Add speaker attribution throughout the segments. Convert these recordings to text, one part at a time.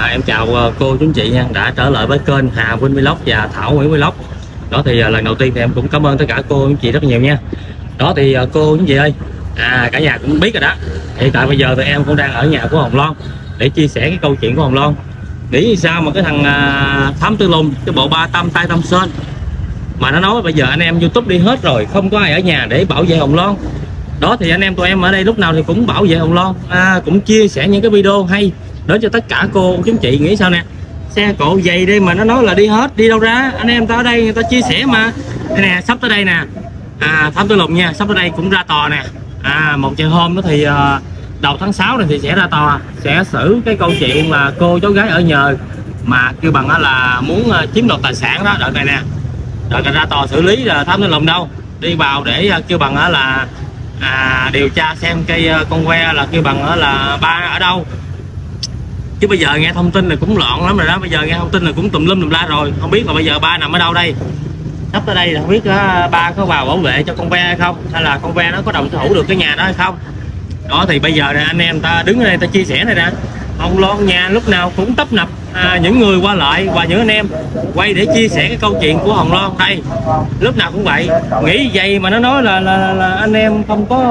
Speaker 1: Em chào cô chú anh chị nha, đã trở lại với kênh Hà Vinh Vlog và Thảo Nguyễn Vlog. Đó thì lần đầu tiên thì em cũng cảm ơn tất cả cô chú anh chị rất nhiều nha. Đó thì cô chú anh chị ơi, cả nhà cũng biết rồi đó. Hiện tại bây giờ thì em cũng đang ở nhà của Hồng Loan để chia sẻ cái câu chuyện của Hồng Loan. Nghĩ sao mà cái thằng Thám Tử Lùn, cái bộ ba tâm tay tâm sên mà nó nói bây giờ anh em YouTube đi hết rồi, không có ai ở nhà để bảo vệ Hồng Loan. Đó thì anh em tụi em ở đây lúc nào thì cũng bảo vệ Hồng Loan, cũng chia sẻ những cái video hay đến cho tất cả cô chú chị. Nghĩ sao nè, xe cộ dày đi mà nó nói là đi hết, đi đâu ra? Anh em ta ở đây người ta chia sẻ mà. Đây nè, sắp tới đây nè, Thám Tử Lùn nha, sắp tới đây cũng ra tòa nè. Một chừng hôm đó thì đầu tháng 6 này thì sẽ ra tòa, sẽ xử cái câu chuyện là cô cháu gái ở nhờ mà kêu bằng là muốn chiếm đoạt tài sản đó. Đợt này nè, đợt này ra tòa xử lý là Thám Tử Lùn đâu, đi vào để kêu bằng là điều tra xem cái con que là kêu bằng là ba ở đâu. Chứ bây giờ nghe thông tin này cũng loạn lắm rồi đó, bây giờ nghe thông tin này cũng tùm lum tùm la rồi, không biết là bây giờ ba nằm ở đâu đây. Sắp tới đây là không biết ba có vào bảo vệ cho con ve hay không, hay là con ve nó có đồng sở hữu được cái nhà đó hay không. Đó thì bây giờ này, anh em ta đứng ở đây ta chia sẻ này nè, Hồng Loan nhà lúc nào cũng tấp nập những người qua lại và những anh em quay để chia sẻ cái câu chuyện của Hồng Loan đây, lúc nào cũng vậy. Nghĩ vậy mà nó nói là anh em không có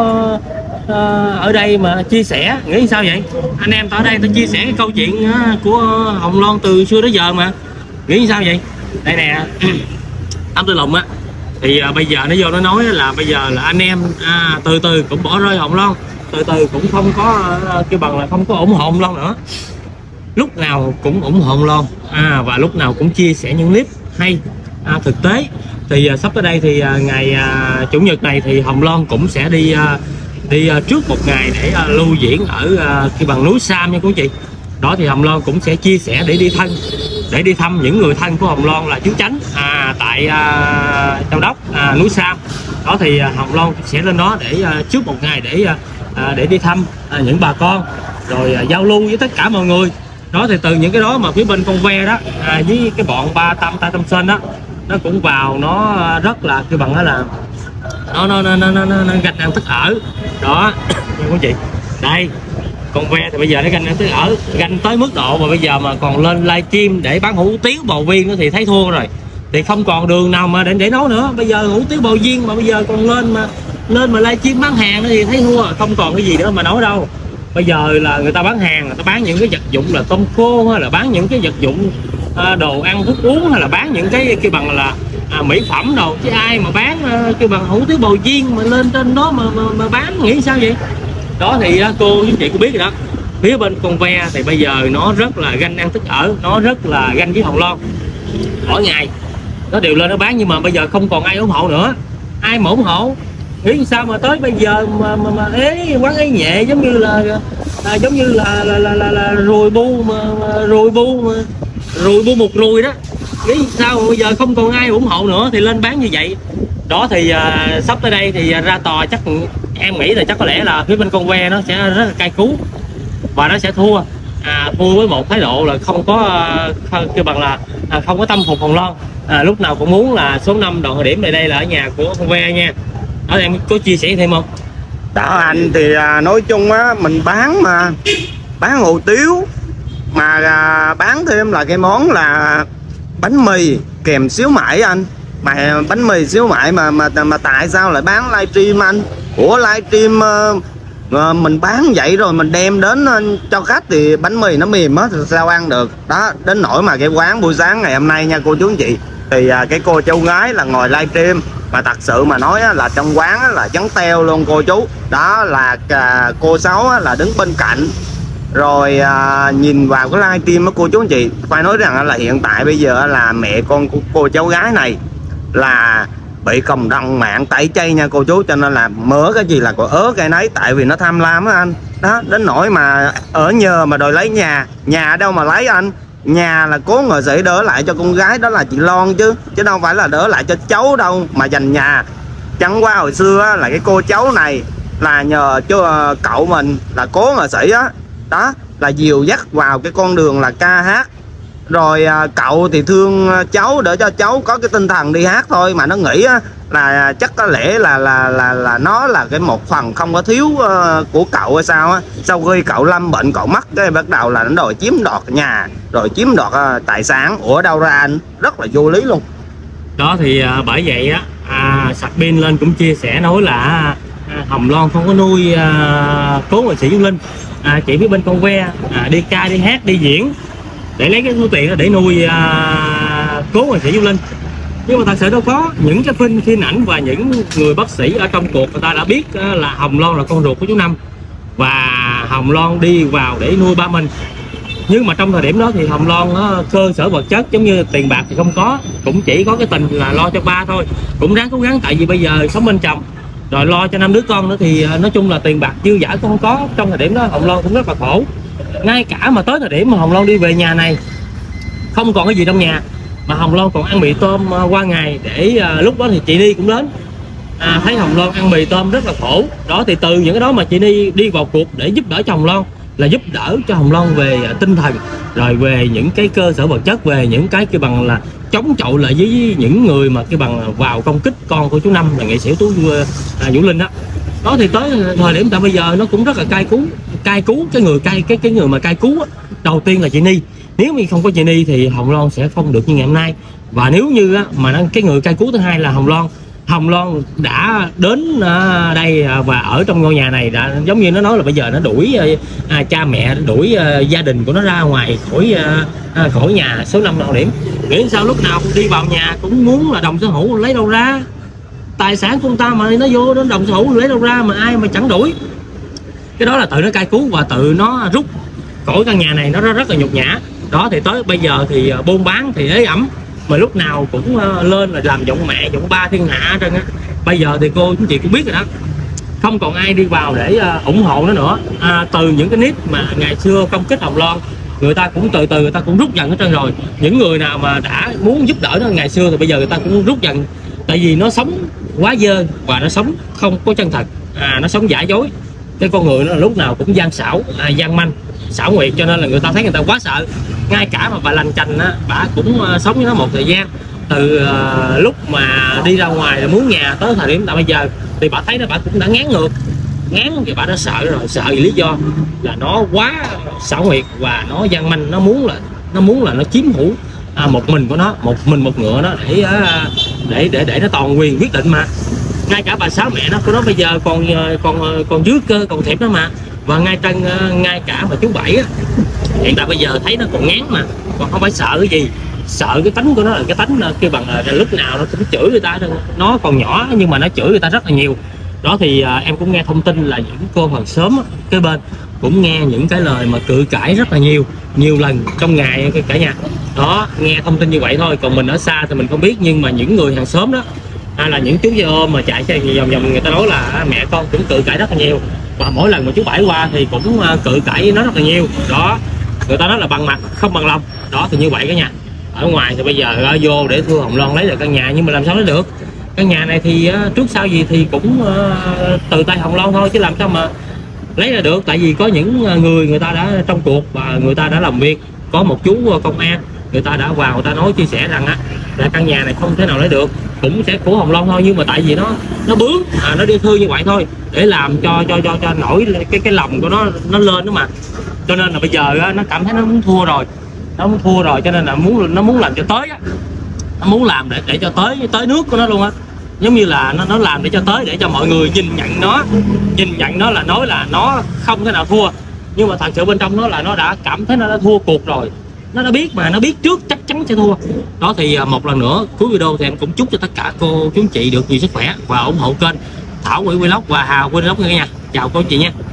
Speaker 1: ở đây mà chia sẻ, nghĩ sao vậy? Anh em ta ở đây ta chia sẻ cái câu chuyện của Hồng Loan từ xưa đến giờ mà, nghĩ sao vậy? Đây nè, Thám Tử Lùn á thì bây giờ nó vô nó nói là bây giờ là anh em từ từ cũng bỏ rơi Hồng Loan, từ từ cũng không có kêu bằng là không có ủng hộ Hồng Loan nữa, lúc nào cũng ủng hộ Hồng Loan và lúc nào cũng chia sẻ những clip hay thực tế. Thì sắp tới đây thì ngày chủ nhật này thì Hồng Loan cũng sẽ đi trước một ngày để lưu diễn ở cái bằng núi Sam nha quý chị. Đó thì Hồng Loan cũng sẽ chia sẻ để đi thăm những người thân của Hồng Loan là chú Chánh tại Châu Đốc, núi Sam. Đó thì Hồng Loan sẽ lên đó để trước một ngày để đi thăm những bà con, rồi giao lưu với tất cả mọi người. Đó thì từ những cái đó mà phía bên con ve đó với cái bọn ba tâm tay tâm sên đó, nó cũng vào, nó rất là cái bằng đó là nó ganh ăn tức ở đó nha quý chị. Đây con ve thì bây giờ nó ganh ăn tức ở, ganh tới mức độ mà bây giờ mà còn lên livestream để bán hủ tiếu bò viên nữa thì thấy thua rồi, thì không còn đường nào mà để nói nữa. Bây giờ hủ tiếu bò viên mà bây giờ còn lên mà livestream bán hàng nữa thì thấy thua, không còn cái gì nữa mà nói đâu. Bây giờ là người ta bán hàng, người ta bán những cái vật dụng là tôm khô, hay là bán những cái vật dụng đồ ăn thức uống, hay là bán những cái bằng là mỹ phẩm đồ, chứ ai mà bán cái bằng hủ tiếu bò viên mà lên trên đó mà bán, nghĩ sao vậy? Đó thì cô chú chị cũng biết rồi đó, phía bên con ve thì bây giờ nó rất là ganh ăn tức ở, nó rất là ganh với Hồng Loan. Mỗi ngày nó đều lên nó bán, nhưng mà bây giờ không còn ai ủng hộ nữa. Ai mà ủng hộ nghĩ sao mà tới bây giờ mà ế quán ấy nhẹ, giống như là rùi bu một rùi đó. Nghĩ sao mà bây giờ không còn ai ủng hộ nữa thì lên bán như vậy. Đó thì sắp tới đây thì ra tòa, chắc em nghĩ là chắc có lẽ là phía bên con ve nó sẽ rất là cay cú và nó sẽ thua với một thái độ là không có kêu bằng là không có tâm phục Hồng Loan. Lúc nào cũng muốn là số 5 đoạn thời điểm này đây là ở nhà của con ve nha. Đó em có chia sẻ thêm không?
Speaker 2: Đó anh thì nói chung á, mình bán mà bán hủ tiếu mà bán thêm là cái món là bánh mì kèm xíu mại anh. Mà bánh mì xíu mại mà tại sao lại bán livestream anh? Ủa livestream mình bán vậy rồi mình đem đến cho khách thì bánh mì nó mềm á thì sao ăn được. Đó, đến nỗi mà cái quán buổi sáng ngày hôm nay nha cô chú anh chị, thì cái cô cháu gái là ngồi livestream mà thật sự mà nói là trong quán là trắng teo luôn cô chú. Đó là cô Sáu là đứng bên cạnh rồi nhìn vào cái livestream của cô chú anh chị. Phải nói rằng là hiện tại bây giờ là mẹ con của cô cháu gái này là bị cộng đồng mạng tẩy chay nha cô chú, cho nên là mỡ cái gì là có ớ cái nấy, tại vì nó tham lam á anh. Đó, đến nỗi mà ở nhờ mà đòi lấy nhà ở đâu mà lấy anh. Nhà là cố nghệ sĩ đỡ lại cho con gái đó là chị Loan chứ đâu phải là đỡ lại cho cháu đâu mà dành nhà. Chẳng qua hồi xưa là cái cô cháu này là nhờ cho cậu mình là cố nghệ sĩ á, đó là dìu dắt vào cái con đường là ca hát Rồi cậu thì thương cháu để cho cháu có cái tinh thần đi hát thôi, mà nó nghĩ là chắc có lẽ là nó là cái một phần không có thiếu của cậu hay sao á. Sau khi cậu lâm bệnh cậu mất cái bắt đầu là nó đòi chiếm đoạt nhà, rồi chiếm đoạt tài sản. Ủa đâu ra anh, rất là vô lý luôn.
Speaker 1: Đó thì bởi vậy á, Sạc Pin lên cũng chia sẻ nói là Hồng Loan không có nuôi cố nghệ sĩ Du Linh, chỉ biết bên con ve đi ca đi hát đi diễn để lấy cái số tiền đó để nuôi cố nghệ sĩ Du Linh. Nhưng mà thật sự đâu có, những cái phim ảnh và những người bác sĩ ở trong cuộc người ta đã biết là Hồng Loan là con ruột của chú Năm và Hồng Loan đi vào để nuôi ba mình. Nhưng mà trong thời điểm đó thì Hồng Loan cơ sở vật chất giống như tiền bạc thì không có, cũng chỉ có cái tình là lo cho ba thôi, cũng ráng cố gắng. Tại vì bây giờ sống bên chồng rồi lo cho 5 đứa con nữa thì nói chung là tiền bạc dư dả cũng không có. Trong thời điểm đó Hồng Loan cũng rất là khổ. Ngay cả mà tới thời điểm mà Hồng Loan đi về nhà này không còn cái gì trong nhà, mà Hồng Loan còn ăn mì tôm qua ngày để lúc đó thì chị Ni cũng đến thấy Hồng Loan ăn mì tôm rất là khổ. Đó thì từ những cái đó mà chị Ni đi vào cuộc để giúp đỡ cho Hồng Loan, là giúp đỡ cho Hồng Loan về tinh thần, rồi về những cái cơ sở vật chất, về những cái bằng là chống chọi lại với những người mà cái bằng vào công kích con của chú Năm là nghệ sĩ Vũ Linh đó. Đó thì tới thời điểm tại bây giờ nó cũng rất là cay cú cái người mà cay cú á, đầu tiên là chị Ni. Nếu như không có chị Ni thì Hồng Loan sẽ không được như ngày hôm nay. Và nếu như mà cái người cay cú thứ hai là Hồng Loan đã đến đây và ở trong ngôi nhà này, đã giống như nó nói là bây giờ nó đuổi cha mẹ, đuổi gia đình của nó ra ngoài khỏi nhà số 5 Đào Điểm. Nghĩ sao lúc nào đi vào nhà cũng muốn là đồng sở hữu, lấy đâu ra tài sản của ta mà nó vô đến đồng sở hữu lấy đâu ra, mà ai mà chẳng đuổi. Cái đó là tự nó cay cú và tự nó rút khỏi căn nhà này, nó rất là nhục nhã. Đó thì tới bây giờ thì buôn bán thì ế ẩm, mà lúc nào cũng lên là làm giọng mẹ giọng ba thiên hạ trên á. Bây giờ thì cô chú chị cũng biết rồi đó, không còn ai đi vào để ủng hộ nó nữa. Từ những cái nick mà ngày xưa công kích Hồng Loan, người ta cũng từ người ta cũng rút dần hết trơn rồi. Những người nào mà đã muốn giúp đỡ nó ngày xưa thì bây giờ người ta cũng rút dần, tại vì nó sống quá dơ và nó sống không có chân thật, nó sống giả dối. Cái con người nó lúc nào cũng gian xảo, gian manh, xảo quyệt, cho nên là người ta thấy người ta quá sợ. Ngay cả mà bà Lành Chành á, bà cũng sống với nó một thời gian, từ lúc mà đi ra ngoài là muốn nhà tới thời điểm tại bây giờ thì bà thấy nó bà cũng đã ngán thì bà đã sợ rồi. Sợ vì lý do là nó quá xảo quyệt và nó gian manh, nó muốn là nó chiếm hữu một mình của nó, một ngựa nó để nó toàn quyền quyết định. Mà ngay cả bà Sáu mẹ nó của nó bây giờ còn dưới cơ còn thiệp đó mà. Và ngay cả mà chú Bảy á, hiện tại bây giờ thấy nó còn ngán mà còn không phải sợ cái gì. Sợ cái tính của nó là cái tính kêu bằng là lúc nào nó cũng chửi người ta. Nó còn nhỏ nhưng mà nó chửi người ta rất là nhiều. Đó thì em cũng nghe thông tin là những cô hàng xóm á, cái bên cũng nghe những cái lời mà cự cãi rất là nhiều lần trong ngày cả nhà. Đó, nghe thông tin như vậy thôi, còn mình ở xa thì mình không biết. Nhưng mà những người hàng xóm đó hay là những chú xe ôm mà chạy xe vòng người ta nói là mẹ con cũng cự cãi rất là nhiều. Và mỗi lần mà chú Bảy qua thì cũng cự cãi với nó rất là nhiều. Đó, người ta nói là bằng mặt không bằng lòng. Đó thì như vậy cả nhà. Ở ngoài thì bây giờ vô để thưa Hồng Loan lấy được căn nhà, nhưng mà làm sao lấy được. Căn nhà này thì trước sau gì thì cũng từ tay Hồng Loan thôi, chứ làm sao mà lấy ra được. Tại vì có những người ta đã trong cuộc và người ta đã làm việc. Có một chú công an, người ta đã vào, người ta nói chia sẻ rằng là căn nhà này không thể nào lấy được, cũng sẽ của Hồng Loan thôi. Nhưng mà tại vì nó bướng, nó đi thư như vậy thôi để làm cho nổi cái lòng của nó lên đó mà. Cho nên là bây giờ nó cảm thấy nó muốn thua rồi, cho nên là nó muốn làm cho tới á, nó muốn làm để cho tới nước của nó luôn á. Giống như là nó làm để cho tới, để cho mọi người nhìn nhận nó là nói là nó không thể nào thua. Nhưng mà thật sự bên trong nó là nó đã cảm thấy nó đã thua cuộc rồi. Nó đã biết mà, nó biết trước chắc chắn sẽ thua. Đó thì một lần nữa cuối video thì em cũng chúc cho tất cả cô chú anh chị được nhiều sức khỏe và ủng hộ kênh Thảo Nguyễn Vlog và Hào Vlog nha. Chào cô chị nha.